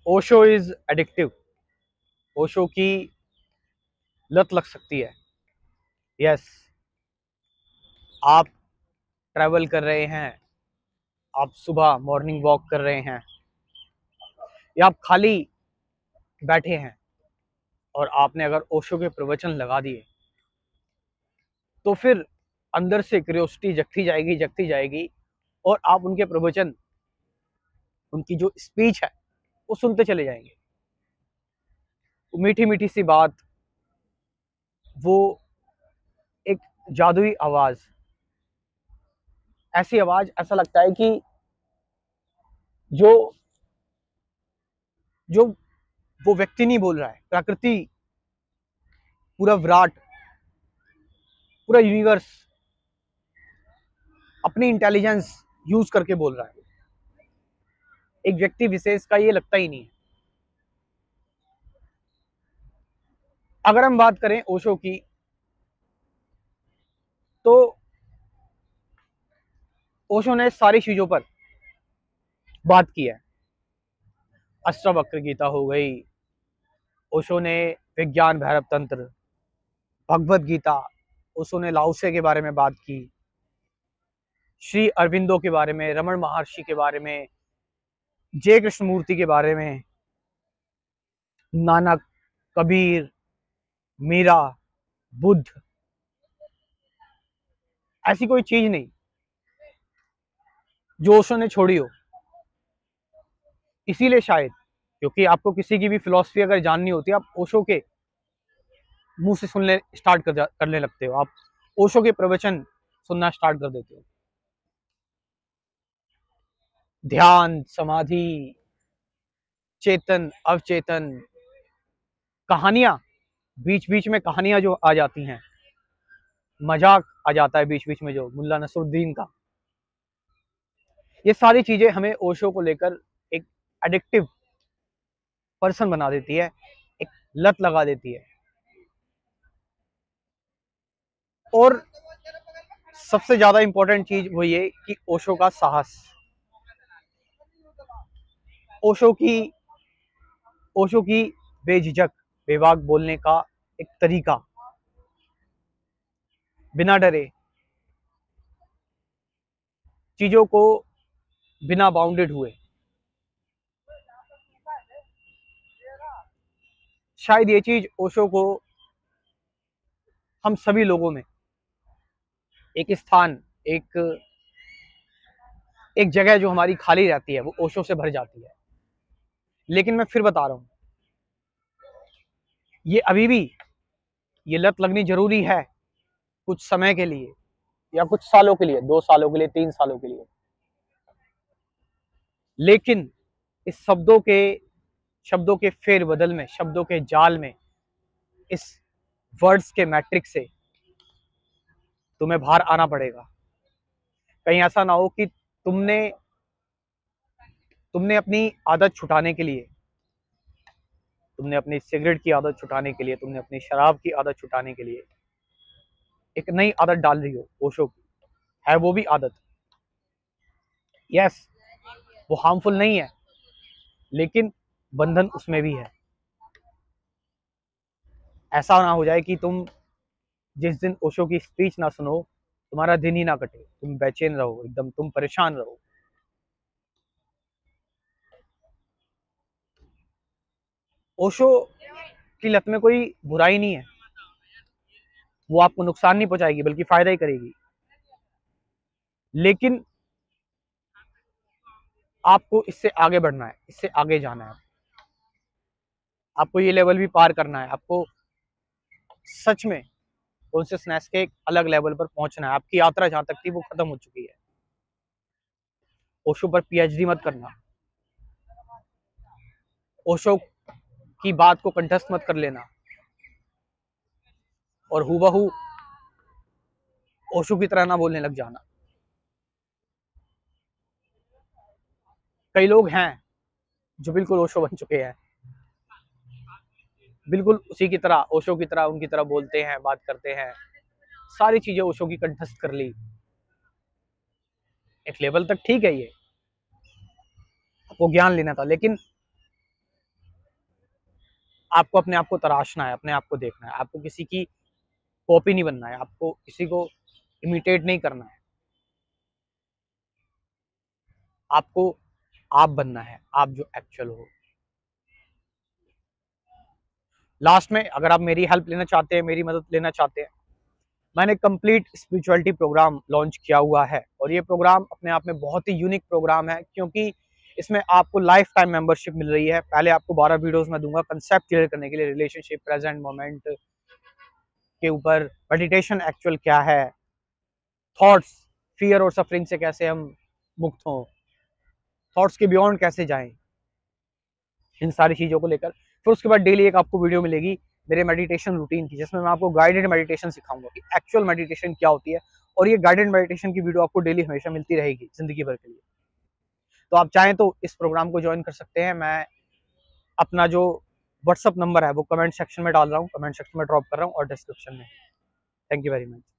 Osho is addictive. Osho की लत लग सकती है। यस, आप ट्रैवल कर रहे हैं, आप सुबह मॉर्निंग वॉक कर रहे हैं, या आप खाली बैठे हैं और आपने अगर ओशो के प्रवचन लगा दिए तो फिर अंदर से क्यूरियोसिटी जगती जाएगी और आप उनके प्रवचन, उनकी जो स्पीच है वो सुनते चले जाएंगे। मीठी मीठी सी बात, वो एक जादुई आवाज, ऐसी आवाज, ऐसा लगता है कि जो जो वो व्यक्ति नहीं बोल रहा है, प्रकृति, पूरा विराट, पूरा यूनिवर्स अपनी इंटेलिजेंस यूज करके बोल रहा है। एक व्यक्ति विशेष का ये लगता ही नहीं है। अगर हम बात करें ओशो की, तो ओशो ने सारी चीजों पर बात की है। अष्टावक्र गीता हो गई, ओशो ने विज्ञान भैरव तंत्र, भगवत गीता, ओशो ने लाओसे के बारे में बात की, श्री अरविंदो के बारे में, रमन महर्षि के बारे में, जय कृष्णमूर्ति के बारे में, नानक, कबीर, मीरा, बुद्ध, ऐसी कोई चीज नहीं जो ओशो ने छोड़ी हो। इसीलिए शायद, क्योंकि आपको किसी की भी फिलॉसफी अगर जाननी होती है, आप ओशो के मुंह से सुनने स्टार्ट करने लगते हो, आप ओशो के प्रवचन सुनना स्टार्ट कर देते हो। ध्यान, समाधि, चेतन, अवचेतन, कहानियां, बीच बीच में कहानियां जो आ जाती हैं, मजाक आ जाता है बीच बीच में जो मुल्ला नसरुद्दीन का, ये सारी चीजें हमें ओशो को लेकर एक एडिक्टिव पर्सन बना देती है, एक लत लगा देती है। और सबसे ज्यादा इंपॉर्टेंट चीज वो ये कि ओशो का साहस, ओशो की ओशो की बेझिझक, बेबाक बोलने का एक तरीका, बिना डरे चीजों को, बिना बाउंडेड हुए। शायद ये चीज ओशो को हम सभी लोगों में एक स्थान, एक एक जगह जो हमारी खाली रहती है वो ओशो से भर जाती है। लेकिन मैं फिर बता रहा हूं, ये अभी भी, ये लत लगनी जरूरी है कुछ समय के लिए, या कुछ सालों के लिए, 2 सालों के लिए, 3 सालों के लिए। लेकिन इस शब्दों के फेर बदल में, शब्दों के जाल में, इस वर्ड्स के मैट्रिक्स से तुम्हें बाहर आना पड़ेगा। कहीं ऐसा ना हो कि तुमने तुमने अपनी आदत छुटाने के लिए, तुमने अपनी सिगरेट की आदत छुटाने के लिए, तुमने अपनी शराब की आदत छुटाने के लिए एक नई आदत डाल रही हो ओशो की, है वो भी आदत। यस, वो हार्मफुल नहीं है, लेकिन बंधन उसमें भी है। ऐसा ना हो जाए कि तुम जिस दिन ओशो की स्पीच ना सुनो, तुम्हारा दिन ही ना कटे, तुम बेचैन रहो, एकदम तुम परेशान रहो। ओशो की लत में कोई बुराई नहीं है, वो आपको नुकसान नहीं पहुंचाएगी बल्कि फायदा ही करेगी। लेकिन आपको इससे आगे बढ़ना है, इससे आगे जाना है, आपको ये लेवल भी पार करना है, आपको सच में कॉन्शियसनेस के एक अलग लेवल पर पहुंचना है। आपकी यात्रा जहां तक थी वो खत्म हो चुकी है। ओशो पर पीएचडी मत करना, ओशो की बात को कंठस्थ मत कर लेना और हूबहू ओशो की तरह ना बोलने लग जाना। कई लोग हैं जो बिल्कुल ओशो बन चुके हैं, बिल्कुल उसी की तरह, ओशो की तरह, उनकी तरह बोलते हैं, बात करते हैं, सारी चीजें ओशो की कंठस्थ कर ली। एक लेवल तक ठीक है, ये आपको ज्ञान लेना था, लेकिन आपको अपने आप को तराशना है, अपने आप को देखना है। आपको किसी की कॉपी नहीं बनना है, आपको किसी को इमिटेट नहीं करना है, आपको आप बनना है, आप जो एक्चुअल हो। लास्ट में अगर आप मेरी हेल्प लेना चाहते हैं, मेरी मदद लेना चाहते हैं, मैंने कंप्लीट स्पिरिचुअलिटी प्रोग्राम लॉन्च किया हुआ है और ये प्रोग्राम अपने आप में बहुत ही यूनिक प्रोग्राम है, क्योंकि इसमें आपको लाइफ टाइम मेंबरशिप मिल रही है। पहले आपको 12 वीडियोस में दूंगा कंसेप्ट क्लियर करने के लिए, रिलेशनशिप, प्रेजेंट मोमेंट के ऊपर, मेडिटेशन एक्चुअल क्या है, थॉट्स, फियर और सफरिंग से कैसे हम मुक्त हों, थॉट्स के बियॉन्ड कैसे जाएं, इन सारी चीज़ों को लेकर। फिर उसके बाद डेली एक आपको वीडियो मिलेगी मेरे मेडिटेशन रूटीन की, जिसमें मैं आपको गाइडेड मेडिटेशन सिखाऊंगा कि एक्चुअल मेडिटेशन क्या होती है, और ये गाइडेड मेडिटेशन की वीडियो आपको डेली हमेशा मिलती रहेगी जिंदगी भर के लिए। तो आप चाहें तो इस प्रोग्राम को ज्वाइन कर सकते हैं। मैं अपना जो व्हाट्सअप नंबर है वो कमेंट सेक्शन में डाल रहा हूँ, कमेंट सेक्शन में ड्रॉप कर रहा हूँ और डिस्क्रिप्शन में। Thank you very much.